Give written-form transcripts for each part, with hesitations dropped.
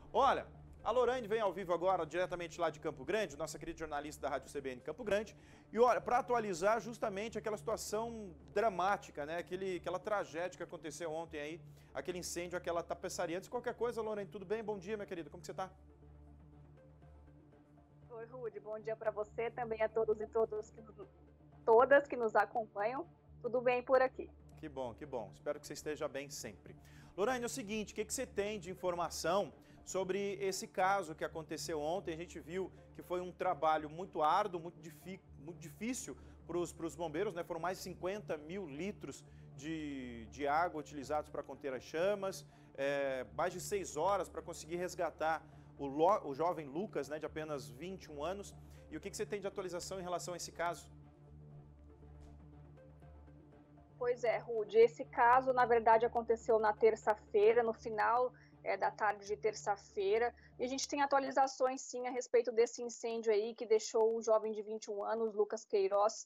Olha, a Lorane vem ao vivo agora, diretamente lá de Campo Grande, nossa querida jornalista da Rádio CBN Campo Grande. E olha, para atualizar justamente aquela situação dramática, né? Aquela tragédia que aconteceu ontem aí, aquele incêndio, aquela tapeçaria. Antes de qualquer coisa, Lorane, tudo bem? Bom dia, minha querida, como que você tá? Oi, Rude, bom dia para você, também a todos e todas que nos acompanham. Tudo bem por aqui? Que bom, que bom. Espero que você esteja bem sempre. Lorane, é o seguinte, o que você tem de informação sobre esse caso que aconteceu ontem? A gente viu que foi um trabalho muito árduo, muito difícil para os bombeiros, né? Foram mais de 50 mil litros de água utilizados para conter as chamas, mais de 6 horas para conseguir resgatar o jovem Lucas, né, de apenas 21 anos. E o que você tem de atualização em relação a esse caso? Pois é, Rude, esse caso, na verdade, aconteceu na terça-feira, no final da tarde de terça-feira, e a gente tem atualizações, sim, a respeito desse incêndio aí, que deixou o jovem de 21 anos, Lucas Queiroz,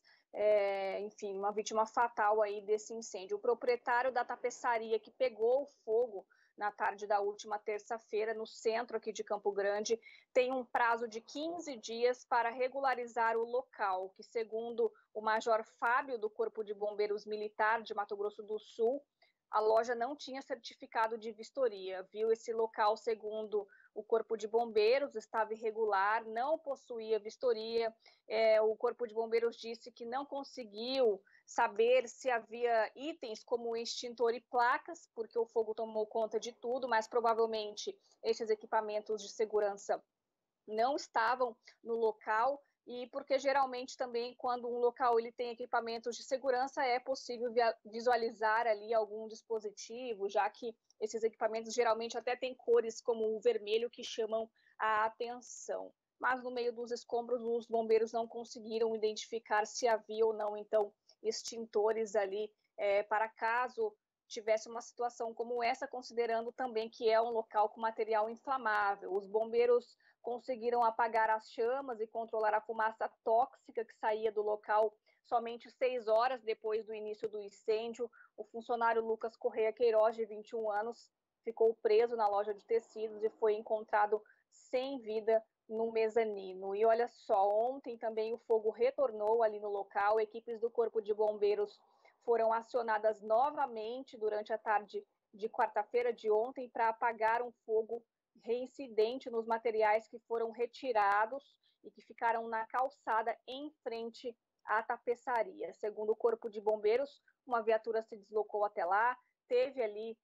enfim, uma vítima fatal aí desse incêndio. O proprietário da tapeçaria que pegou o fogo na tarde da última terça-feira, no centro aqui de Campo Grande, tem um prazo de 15 dias para regularizar o local, que, segundo o Major Fábio, do Corpo de Bombeiros Militar de Mato Grosso do Sul, a loja não tinha certificado de vistoria, viu? Esse local, segundo o Corpo de Bombeiros, estava irregular, não possuía vistoria. O Corpo de Bombeiros disse que não conseguiu saber se havia itens como extintor e placas, porque o fogo tomou conta de tudo, mas provavelmente esses equipamentos de segurança não estavam no local, e porque geralmente também quando um local ele tem equipamentos de segurança é possível visualizar ali algum dispositivo, já que esses equipamentos geralmente até têm cores como o vermelho que chamam a atenção. Mas no meio dos escombros os bombeiros não conseguiram identificar se havia ou não então extintores ali para caso tivesse uma situação como essa, considerando também que é um local com material inflamável. Os bombeiros conseguiram apagar as chamas e controlar a fumaça tóxica que saía do local somente 6 horas depois do início do incêndio. O funcionário Lucas Correia Queiroz, de 21 anos, ficou preso na loja de tecidos e foi encontrado sem vida no mezanino. E olha só, ontem também o fogo retornou ali no local, equipes do Corpo de Bombeiros foram acionadas novamente durante a tarde de quarta-feira de ontem para apagar um fogo reincidente nos materiais que foram retirados e que ficaram na calçada em frente à tapeçaria. Segundo o Corpo de Bombeiros, uma viatura se deslocou até lá, teve ali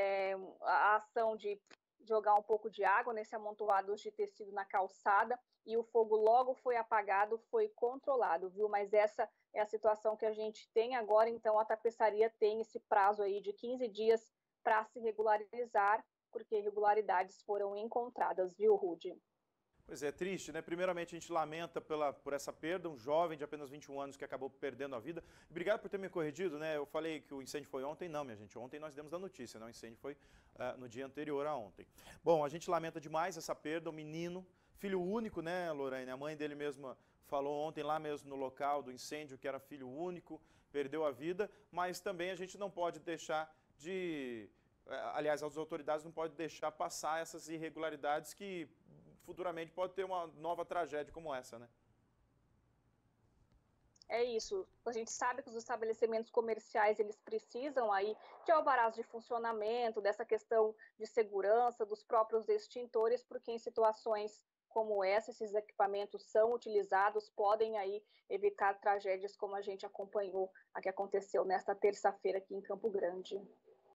a ação de jogar um pouco de água nesse amontoado de tecido na calçada e o fogo logo foi apagado, foi controlado, viu? Mas essa é a situação que a gente tem agora, então a tapeçaria tem esse prazo aí de 15 dias para se regularizar, porque irregularidades foram encontradas, viu, Rude? Pois é, triste, né? Primeiramente, a gente lamenta por essa perda, um jovem de apenas 21 anos que acabou perdendo a vida. Obrigado por ter me corrigido, né? Eu falei que o incêndio foi ontem, não, minha gente. Ontem nós demos a notícia, né? O incêndio foi no dia anterior a ontem. Bom, a gente lamenta demais essa perda, um menino, filho único, né, Lorraine? A mãe dele mesma falou ontem lá mesmo no local do incêndio que era filho único, perdeu a vida, mas também a gente não pode deixar de... Aliás, as autoridades não podem deixar passar essas irregularidades que futuramente pode ter uma nova tragédia como essa, né? É isso. A gente sabe que os estabelecimentos comerciais eles precisam aí de alvarás de funcionamento, dessa questão de segurança, dos próprios extintores, porque em situações como essa, esses equipamentos são utilizados, podem aí evitar tragédias como a gente acompanhou, a que aconteceu nesta terça-feira aqui em Campo Grande.